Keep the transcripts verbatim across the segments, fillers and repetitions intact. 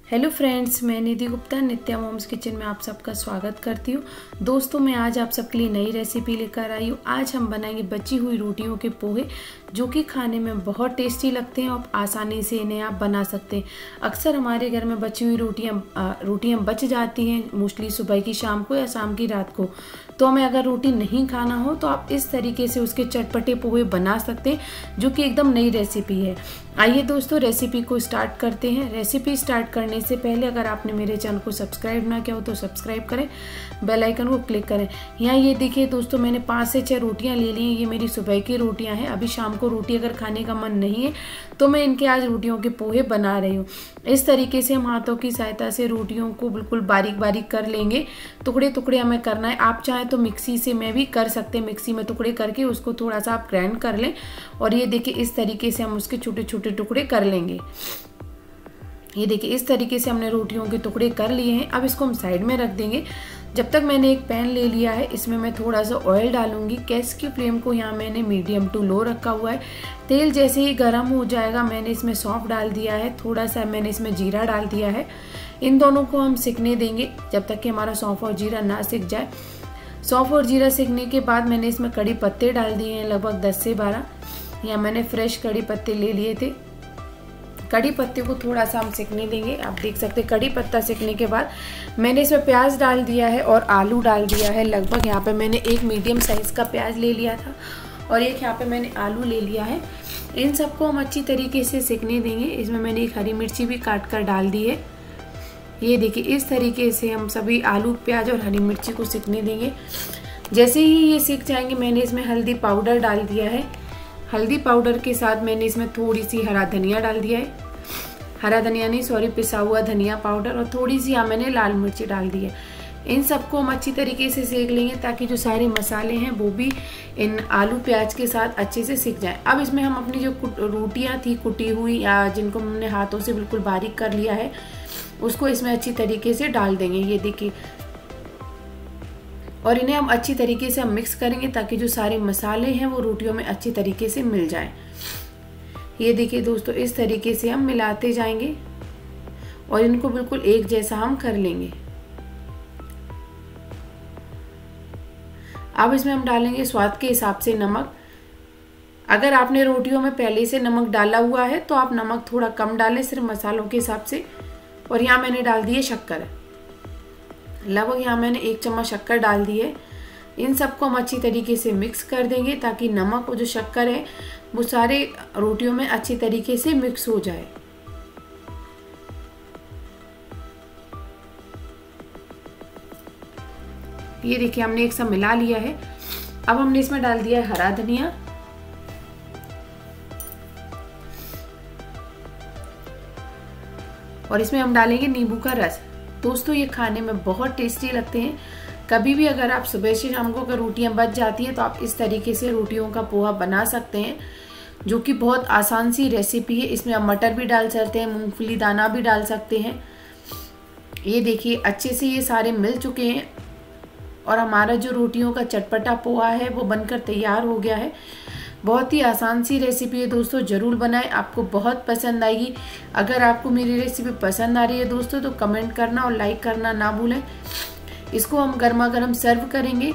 Hello friends, मैं Nidhi Gupta Nitya mom's kitchen में आप सबका स्वागत करती हूँ। दोस्तों, मैं आज आप सबके लिए नई रेसिपी लेकर आई हूँ। आज हम बनाएंगे बची हुई रोटियों के पोहे, जो कि खाने में बहुत टेस्टी लगते हैं और आसानी से इन्हें आप बना सकते हैं। अक्सर हमारे घर में बची हुई रोटियाँ रोटियाँ बच जाती हैं, मोस्टली सुबह की, शाम को या शाम की रात को। तो हमें अगर रोटी नहीं खाना हो तो आप इस तरीके से उसके चटपटे पोहे बना सकते हैं, जो कि एकदम नई रेसिपी है। आइए दोस्तों, रेसिपी को स्टार्ट करते हैं। रेसिपी स्टार्ट करने से पहले अगर आपने मेरे चैनल को सब्सक्राइब ना किया हो तो सब्सक्राइब करें, बेल आइकन को क्लिक करें। यहाँ ये देखिए दोस्तों, मैंने पाँच से छः रोटियाँ ले ली हैं। ये मेरी सुबह की रोटियाँ हैं। अभी शाम को रोटी अगर खाने का मन नहीं है तो मैं इनके आज रोटियों के पोहे बना रही हूँ। इस तरीके से हम हाथों की सहायता से रोटियों को बिल्कुल बारीक बारीक कर लेंगे। टुकड़े टुकड़े हमें करना है। आप चाहें तो मिक्सी से मैं भी कर सकते हैं, मिक्सी में टुकड़े करके उसको थोड़ा सा आप ग्राइंड कर लें। और ये देखिए, इस तरीके से हम उसके छोटे छोटे टुकड़े कर लेंगे। ये देखिए, इस तरीके से हमने रोटियों के टुकड़े कर लिए हैं। अब इसको हम साइड में रख देंगे। जब तक मैंने एक पैन ले लिया है, इसमें मैं थोड़ा सा ऑयल डालूंगी। गैस की फ्लेम को यहाँ मैंने मीडियम टू लो रखा हुआ है। तेल जैसे ही गर्म हो जाएगा, मैंने इसमें सौंफ डाल दिया है, थोड़ा सा मैंने इसमें जीरा डाल दिया है। इन दोनों को हम सिकने देंगे जब तक कि हमारा सौंफ और जीरा ना सिक जाए। सौंफ और जीरा सिकने के बाद मैंने इसमें कड़ी पत्ते डाल दिए हैं, लगभग दस से बारह। यहाँ मैंने फ्रेश कड़ी पत्ते ले लिए थे। कड़ी पत्ते को थोड़ा सा हम सिकने देंगे। आप देख सकते हैं, कड़ी पत्ता सिकने के बाद मैंने इसमें प्याज डाल दिया है और आलू डाल दिया है। लगभग यहाँ पे मैंने एक मीडियम साइज का प्याज ले लिया था और एक यहाँ पे मैंने आलू ले लिया है। इन सबको हम अच्छी तरीके से सिकने देंगे। इसमें मैंने एक हरी मिर्ची भी काट कर डाल दी है। ये देखिए, इस तरीके से हम सभी आलू, प्याज और हरी मिर्ची को सिकने देंगे। जैसे ही ये सिक जाएंगे, मैंने इसमें हल्दी पाउडर डाल दिया है। हल्दी पाउडर के साथ मैंने इसमें थोड़ी सी हरा धनिया डाल दिया है। हरा धनिया नहीं, सॉरी, पिसा हुआ धनिया पाउडर, और थोड़ी सी यहाँ मैंने लाल मिर्ची डाल दी है। इन सबको हम अच्छी तरीके से सेक लेंगे ताकि जो सारे मसाले हैं वो भी इन आलू प्याज के साथ अच्छे से सिक जाएं। अब इसमें हम अपनी जो रोटियाँ थी कुटी हुई, या जिनको हमने हाथों से बिल्कुल बारीक कर लिया है, उसको इसमें अच्छी तरीके से डाल देंगे। ये देखिए, और इन्हें हम अच्छी तरीके से हम मिक्स करेंगे ताकि जो सारे मसाले हैं वो रोटियों में अच्छी तरीके से मिल जाएं। ये देखिए दोस्तों, इस तरीके से हम मिलाते जाएंगे और इनको बिल्कुल एक जैसा हम कर लेंगे। अब इसमें हम डालेंगे स्वाद के हिसाब से नमक। अगर आपने रोटियों में पहले से नमक डाला हुआ है तो आप नमक थोड़ा कम डालें, सिर्फ मसालों के हिसाब से। और यहाँ मैंने डाल दी है शक्कर। लगभग यहाँ मैंने एक चम्मच शक्कर डाल दी है। इन सबको हम अच्छी तरीके से मिक्स कर देंगे ताकि नमक और जो शक्कर है वो सारे रोटियों में अच्छी तरीके से मिक्स हो जाए। ये देखिए, हमने एक साथ मिला लिया है। अब हमने इसमें डाल दिया है हरा धनिया। और इसमें हम डालेंगे नींबू का रस। दोस्तों, ये खाने में बहुत टेस्टी लगते हैं। कभी भी अगर आप सुबह से शाम को अगर रोटियां बच जाती हैं तो आप इस तरीके से रोटियों का पोहा बना सकते हैं, जो कि बहुत आसान सी रेसिपी है। इसमें आप मटर भी डाल सकते हैं, मूंगफली दाना भी डाल सकते हैं। ये देखिए, अच्छे से ये सारे मिल चुके हैं और हमारा जो रोटियों का चटपटा पोहा है वो बनकर तैयार हो गया है। बहुत ही आसान सी रेसिपी है दोस्तों, ज़रूर बनाएं, आपको बहुत पसंद आएगी। अगर आपको मेरी रेसिपी पसंद आ रही है दोस्तों तो कमेंट करना और लाइक करना ना भूलें। इसको हम गर्मा गर्म सर्व करेंगे।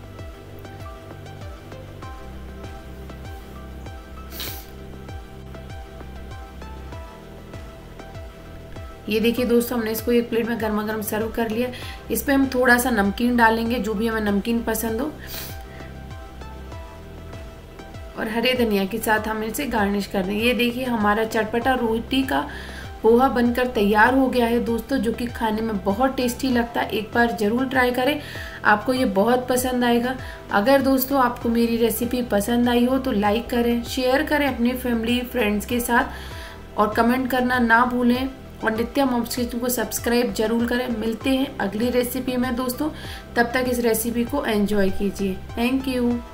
ये देखिए दोस्तों, हमने इसको एक प्लेट में गर्मा गर्म सर्व कर लिया। इस पे हम थोड़ा सा नमकीन डालेंगे, जो भी हमें नमकीन पसंद हो, और हरे धनिया के साथ हम इसे गार्निश कर देंगे। ये देखिए, हमारा चटपटा रोटी का पोहा बनकर तैयार हो गया है दोस्तों, जो कि खाने में बहुत टेस्टी लगता है। एक बार ज़रूर ट्राई करें, आपको ये बहुत पसंद आएगा। अगर दोस्तों आपको मेरी रेसिपी पसंद आई हो तो लाइक करें, शेयर करें अपनी फैमिली फ्रेंड्स के साथ, और कमेंट करना ना भूलें। और नित्या मॉम्स किचन को सब्सक्राइब जरूर करें। मिलते हैं अगली रेसिपी में दोस्तों, तब तक इस रेसिपी को एंजॉय कीजिए। Thank you.